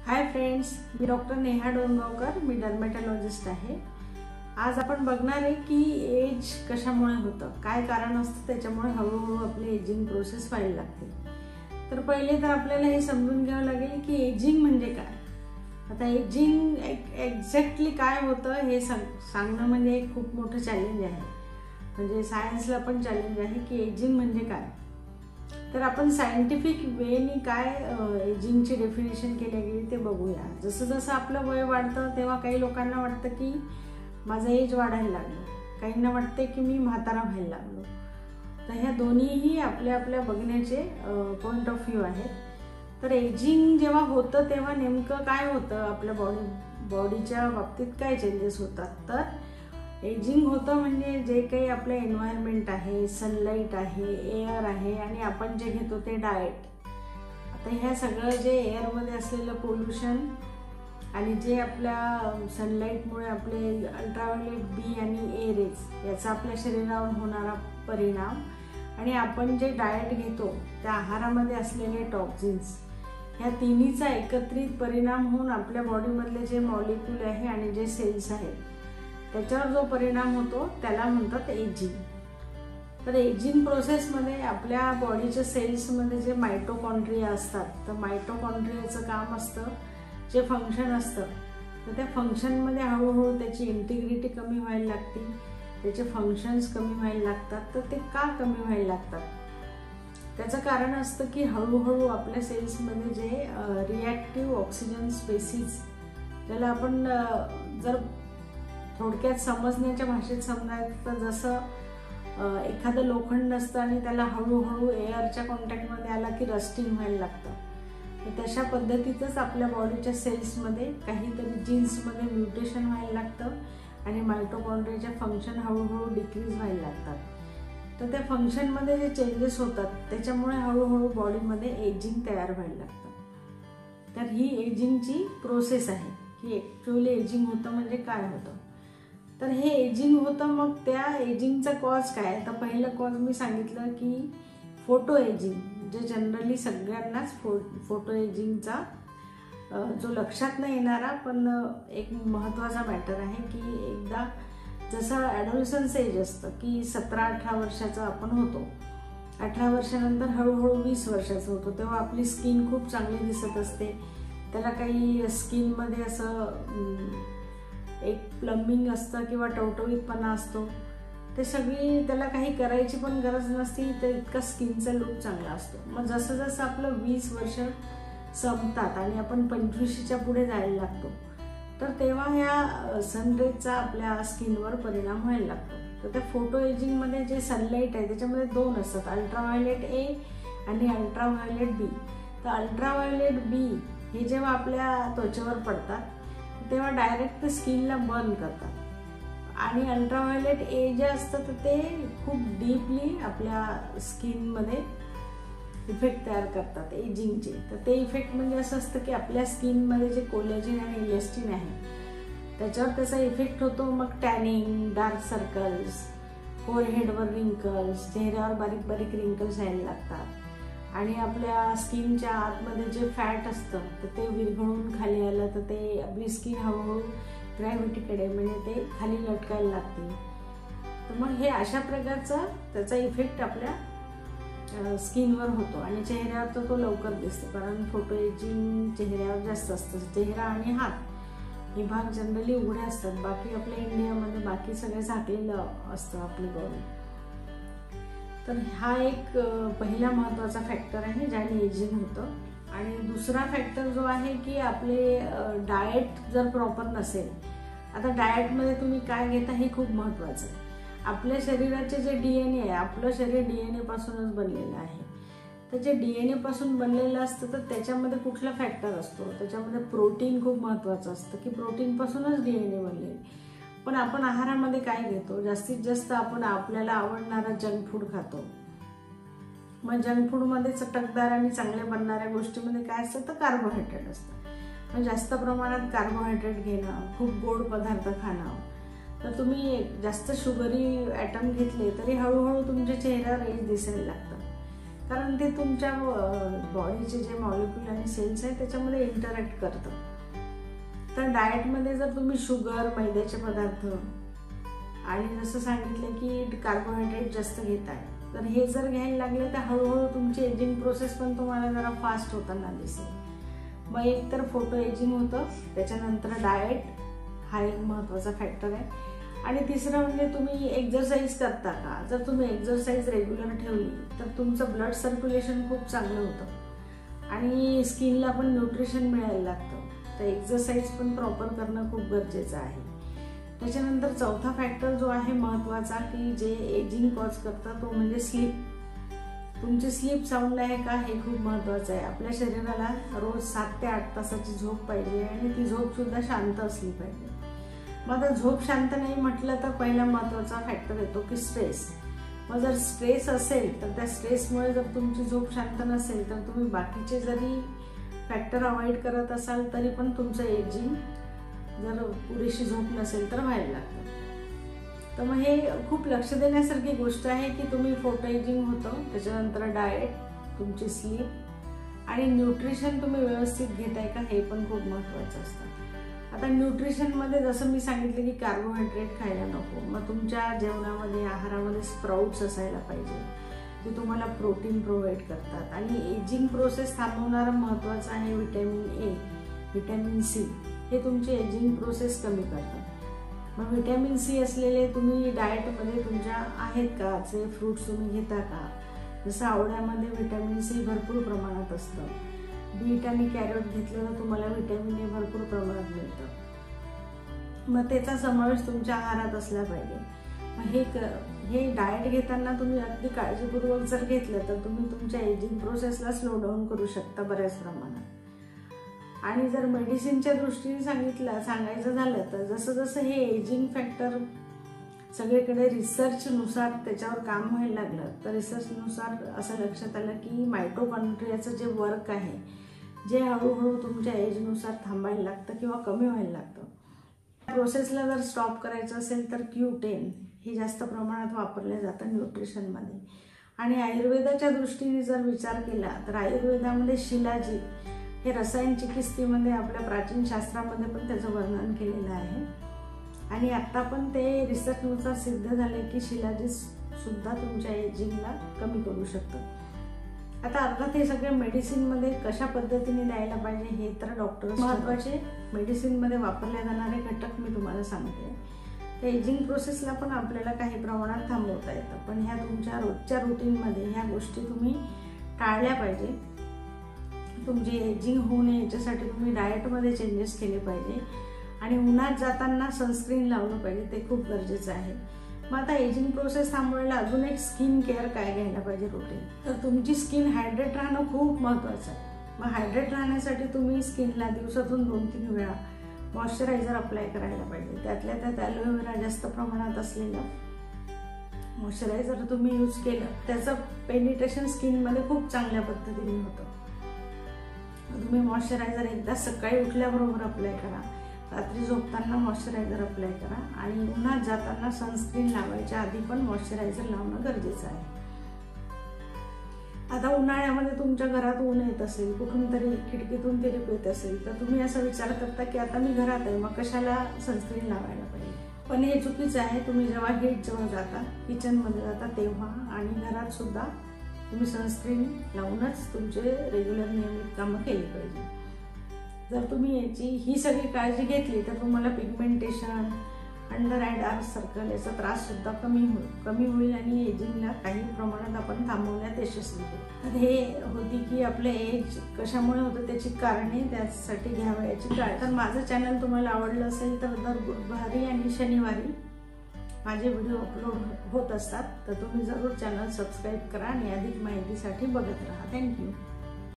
हाय friends, मी doctor Neha Dongaonkar, मी dermatologist आहे। आज आपण बघणार आहे की एज कशामुळे होतं, काय कारण असतं त्याच्यामुळे हळूहळू आपली एजिंग प्रोसेस व्हायला लागते। तर पहिले तर आपल्याला हे समजून घ्यावं लागेल की एजिंग म्हणजे काय। आता एजिंग एक्झॅक्टली काय होतं हे सांगणं म्हणजे एक खूप मोठं चॅलेंज आहे, म्हणजे सायन्सला पण चॅलेंज आहे की एजिंग म्हणजे काय। तर आपण सायंटिफिक वेनी काय एजिंगची डेफिनेशन केली गेली ते बघूया। जसं जसं आपलं वय वाढतं तेव्हा काही लोकांना वाटतं की माझं एज वाढायला लागलं, काहींना वाटते की मी म्हातारा व्हायला लागलो। तर ह्या दोन्हीही आपल्या आपल्या बघण्याचे पॉईंट ऑफ व्ह्यू आहेत। तर एजिंग जेव्हा होतं तेव्हा नेमकं काय होतं, आपल्या बॉडीच्या बाबतीत काय चेंजेस होतात। तर एजिंग होतं म्हणजे जे काही आपलं एन्व्हायरमेंट आहे, सनलाईट आहे, एअर आहे आणि आपण जे घेतो ते डाएट। आता ह्या सगळं जे एअरमध्ये असलेलं पोल्युशन आणि जे आपल्या सनलाईटमुळे आपले अल्ट्राव्हायोलेट बी आणि ए रेज याचा आपल्या शरीरावर होणारा परिणाम आणि आपण जे डाएट घेतो त्या आहारामध्ये असलेले टॉक्झिन्स, ह्या तिन्हीचा एकत्रित परिणाम होऊन आपल्या बॉडीमधले जे मॉलिक्यूल आहे आणि जे सेल्स आहेत त्याच्यावर जो परिणाम होतो त्याला म्हणतात एजिंग। तर एजिंग प्रोसेसमध्ये आपल्या बॉडीच्या सेल्समध्ये जे मायटोकॉन्ड्रिया असतात, तर मायटोकॉन्ड्रियाचं काम असतं, जे फंक्शन असतं, तर त्या फंक्शनमध्ये हळूहळू त्याची इंटिग्रिटी कमी व्हायला लागते, त्याचे फंक्शन्स कमी व्हायला लागतात। तर ते का कमी व्हायला लागतात त्याचं कारण असतं की हळूहळू आपल्या सेल्समध्ये जे रिॲक्टिव्ह ऑक्सिजन स्पेसिस, ज्याला आपण जर थोडक्यात समजण्याच्या भाषेत समजायचं तर जसं एखादं लोखंड असतं आणि त्याला हळूहळू एअरच्या कॉन्टॅक्टमध्ये आला की रस्टिंग व्हायला लागतं, तर तशा पद्धतीतच आपल्या बॉडीच्या सेल्समध्ये काहीतरी जीन्समध्ये म्युटेशन व्हायला लागतं आणि मायटोकॉन्ड्रियाचे फंक्शन हळूहळू डिक्रीज व्हायला लागतात। तर त्या फंक्शनमध्ये जे चेंजेस होतात त्याच्यामुळे हळूहळू बॉडीमध्ये एजिंग तयार व्हायला लागतं। तर ही एजिंगची प्रोसेस आहे की ॲक्च्युअली एजिंग होतं म्हणजे काय होतं। तर हे एजिंग होतं, मग त्या एजिंगचा कॉज काय। तर पहिलं कॉज मी सांगितलं की फोटो एजिंग, जे जनरली सगळ्यांनाच फोटो एजिंगचा जो लक्षात नाही येणारा पण एक महत्त्वाचा मॅटर आहे की एकदा जसं ॲडोलसन्स एज असतं की 17-18 वर्षाचं आपण होतो, 18 वर्षानंतर हळूहळू 20 वर्षाचं होतो, तेव्हा आपली स्किन खूप चांगली दिसत असते, त्याला काही स्किनमध्ये असं एक प्लंबिंग असतं किंवा टवटवीतपणा असतो, ते सगळी त्याला काही करायची पण गरज नसती, तर इतका स्किनचा लुक चांगला असतो। मग जसं जसं आपलं 20 वर्ष संपतात आणि आपण 25च्या पुढे जायला लागतो, तर तेव्हा ह्या सनरेजचा आपल्या स्किनवर परिणाम व्हायला लागतो। तर त्या फोटो एजिंगमध्ये जे सनलाईट आहे त्याच्यामध्ये दोन असतात, अल्ट्राव्हायोलेट ए आणि अल्ट्राव्हायोलेट बी। तर अल्ट्राव्हायोलेट बी हे जेव्हा आपल्या त्वचेवर पडतात तेव्हा डायरेक्ट स्किनला बर्न करतात आणि अल्ट्राव्हायोलेट ए जे असतं तर ते खूप डीपली आपल्या स्किनमध्ये इफेक्ट तयार करतात एजिंगचे। तर ते इफेक्ट म्हणजे असं असतं की आपल्या स्किनमध्ये जे कोलेजन आणि इलेस्टिन आहे त्याच्यावर त्याचा इफेक्ट होतो। मग टॅनिंग, डार्क सर्कल्स, फोरहेडवर रिंकल्स, चेहऱ्यावर बारीक बारीक रिंकल्स यायला लागतात आणि आपल्या स्किनच्या आतमध्ये जे फॅट असतं तर ते विरघळून खाली आलं तर ते आपली स्किन हळूहळू ग्रॅव्हिटीकडे म्हणजे ते खाली लटकायला लागते। तर मग हे अशा प्रकारचा त्याचा इफेक्ट आपल्या स्किनवर होतो आणि चेहऱ्यावर तर तो लवकर दिसतो, कारण फोटो एजिंग चेहऱ्यावर जास्त असतं। चेहरा आणि हात हे भाग जनरली उघडे असतात, बाकी आपल्या इंडियामध्ये बाकी सगळे झाकलेलं असतं आपली बॉडी। तर हा एक पहिला महत्त्वाचा फॅक्टर आहे ज्याने एजिंग होतं। आणि दुसरा फॅक्टर जो आहे की आपले डाएट जर प्रॉपर नसेल, आता डाएटमध्ये तुम्ही काय घेता हे खूप महत्त्वाचं आहे। आपल्या शरीराचे जे DNA आहे, आपलं शरीर DNA पासूनच बनलेलं आहे, तर जे DNA पासून बनलेलं असतं तर त्याच्यामध्ये कुठला फॅक्टर असतो, त्याच्यामध्ये प्रोटीन खूप महत्त्वाचं असतं की प्रोटीनपासूनच DNA बनलेलं। पण आपण आहारामध्ये काय घेतो, जास्तीत जास्त आपण आपल्याला आवडणारा जंक फूड खातो। मग जंक फूडमध्ये चटकदार आणि चांगल्या बनणाऱ्या गोष्टीमध्ये काय असतं तर कार्बोहायड्रेट असतं। मग जास्त प्रमाणात कार्बोहायड्रेट घेणं, खूप गोड पदार्थ खाणं, तर तुम्ही जास्त शुगरी ॲटम घेतले तरी हळूहळू तुमच्या चेहऱ्यावर एज दिसायला लागतं, कारण ते तुमच्या बॉडीचे जे मॉलिक्यूल आणि सेल्स आहेत त्याच्यामध्ये इंटरॅक्ट करतं. तर डाएटमध्ये जर तुम्ही शुगर, मैद्याचे पदार्थ आणि जसं सांगितलं की कार्बोहायड्रेट जास्त घेताय, तर हे जर घ्यायला लागले तर हळूहळू तुमची एजिंग प्रोसेस पण तुम्हाला जरा फास्ट होताना दिसेल. मग एक तर फोटो एजिंग होतं, त्याच्यानंतर डाएट हा एक महत्त्वाचा फॅक्टर आहे. आणि तिसरं म्हणजे तुम्ही एक्झरसाइज करता का? जर तुम्ही एक्झरसाइज रेग्युलर ठेवली तर तुमचं ब्लड सर्क्युलेशन खूप चांगलं होतं आणि स्किनला पण न्यूट्रिशन मिळायला लागतं. तर एक्झरसाइज पण प्रॉपर करणं खूप गरजेचं आहे. त्याच्यानंतर चौथा फॅक्टर जो आहे महत्त्वाचा की जे एजिंग कॉज करतं तो म्हणजे स्लीप. तुमची स्लीप साऊंड आहे का हे खूप महत्त्वाचं आहे. आपल्या शरीराला रोज 7 ते 8 तासाची झोप पाहिजे आणि ती झोपसुद्धा शांत असली पाहिजे. मग आता झोप शांत नाही म्हटलं तर पहिला महत्त्वाचा फॅक्टर येतो की स्ट्रेस. मग जर स्ट्रेस असेल तर त्या स्ट्रेसमुळे जर तुमची झोप शांत नसेल तर तुम्ही बाकीचे जरी फॅक्टर अवॉइड करत असाल तरी पण तुमचं एजिंग जर पुरेशी झोप नसेल तर व्हायला लागतं. तर मग हे खूप लक्ष देण्यासारखी गोष्ट आहे की तुम्ही फोटो एजिंग होतं, त्याच्यानंतर डाएट, तुमची स्लीप आणि न्यूट्रिशन तुम्ही व्यवस्थित घेताय का हे पण खूप महत्त्वाचं असतं. आता न्यूट्रिशनमध्ये जसं मी सांगितलं की कार्बोहायड्रेट खायला नको. मग तुमच्या जेवणामध्ये, आहारामध्ये स्प्राउट्स असायला पाहिजे जे तुम्हाला प्रोटीन प्रोव्हाइड करतात. आणि एजिंग प्रोसेस थांबवणारं महत्त्वाचं आहे व्हिटॅमिन ए, व्हिटॅमिन सी. हे तुमची एजिंग प्रोसेस कमी करतं. मग व्हिटॅमिन सी असलेले तुम्ही डाएटमध्ये तुमच्या आहेत का? जे फ्रूट्स तुम्ही घेता का? जसं आवळ्यामध्ये व्हिटॅमिन सी भरपूर प्रमाणात असतं. बीट आणि कॅरट घेतलं तर तुम्हाला व्हिटॅमिन ए भरपूर प्रमाणात मिळतं. मग त्याचा समावेश तुमच्या आहारात असला पाहिजे. मग हे डाएट घेताना तुम्ही अगदी काळजीपूर्वक जर घेतलं तर तुम्ही तुमच्या एजिंग प्रोसेसला स्लो डाऊन करू शकता बऱ्याच प्रमाणात. आणि जर मेडिसिनच्या दृष्टीने सांगायचं झालं तर जसं जसं हे एजिंग फॅक्टर सगळीकडे रिसर्चनुसार त्याच्यावर काम व्हायला लागलं तर रिसर्चनुसार असं लक्षात आलं की मायटोकॉन्ड्रियाचं जे वर्क आहे जे हळूहळू तुमच्या एजनुसार थांबायला लागतं किंवा कमी व्हायला लागतं. प्रोसेसला जर स्टॉप करायचं असेल तर Q10 हे जास्त प्रमाणात वापरलं जातं न्यूट्रिशनमध्ये. आणि आयुर्वेदाच्या दृष्टीने जर विचार केला तर आयुर्वेदामध्ये शिलाजीत हे रसायन चिकित्सेमध्ये आपल्या प्राचीन शास्त्रामध्ये पण त्याचं वर्णन केलेलं आहे. आणि आत्ता पण ते रिसर्चनुसार सिद्ध झाले की शिलाजीत सुद्धा तुमच्या एजिंगला कमी करू शकतं. आता अर्थात हे सगळे मेडिसिनमध्ये कशा पद्धतीने द्यायला पाहिजे हे तर डॉक्टर महत्त्वाचे मेडिसिनमध्ये वापरले जाणारे घटक मी तुम्हाला सांगते. त्या एजिंग प्रोसेसला पण आपल्याला काही प्रमाणात थांबवता येतं. पण ह्या तुमच्या रोजच्या रुटीनमध्ये ह्या गोष्टी तुम्ही टाळल्या पाहिजे. तुमची एजिंग होऊ नये याच्यासाठी तुम्ही डाएटमध्ये चेंजेस केले पाहिजे. आणि उन्हात जाताना सनस्क्रीन लावलं पाहिजे, ते खूप गरजेचं आहे. मग आता एजिंग प्रोसेस थांबवायला अजून एक स्किन केअर काय घ्यायला पाहिजे रुटीन. तर तुमची स्किन हायड्रेट राहणं खूप महत्त्वाचं आहे. मग हायड्रेट राहण्यासाठी तुम्ही स्किनला दिवसातून 2-3 वेळा मॉइश्चरायझर अप्लाय करायला पाहिजे. त्यातल्या त्यात ॲलोवेरा जास्त प्रमाणात असलेलं मॉइश्चरायझर तुम्ही यूज केलं त्याचं पेनिट्रेशन स्किनमध्ये खूप चांगल्या पद्धतीने होतं. तुम्ही मॉइश्चरायझर एकदा सकाळी उठल्याबरोबर अप्लाय करा, रात्री झोपताना मॉइश्चरायझर अप्लाय करा आणि उन्हात जाताना सनस्क्रीन लावायच्या आधी पण मॉइश्चरायझर लावणं गरजेचं आहे. आता उन्हाळ्यामध्ये तुमच्या घरात ऊन येत असेल, कुठून तरी खिडकीतून तिरीप येत असेल तर तुम्ही असा विचार करता की आता मी घरात आहे मग कशाला सनस्क्रीन लावायला पाहिजे. पण हे चुकीचं आहे. तुम्ही जेव्हा गेटजवळ जाता, किचनमध्ये जाता तेव्हा आणि घरात सुद्धा तुम्ही सनस्क्रीन लावूनच तुमचे रेग्युलर नियमित कामं केली पाहिजे. जर तुम्ही ही सगळी काळजी घेतली तर तुम्हाला pigmentation, under eye dark circle याचा त्रास सुद्धा कमी होईल आणि एजिंगला काही प्रमाणात आपण थांबवण्यात यशस्वी होऊ. तर हे होती की आपलं एज कशामुळे होतं त्याची कारणे, त्यासाठी घ्यावयाची काळजी. तर माझं चॅनल तुम्हाला आवडलं असेल तर दर बुधवारी आणि शनिवारी माझे व्हिडिओ अपलोड होत असतात. तर तुम्ही जरूर चॅनल सबस्क्राईब करा आणि अधिक माहितीसाठी बघत राहा. थँक्यू.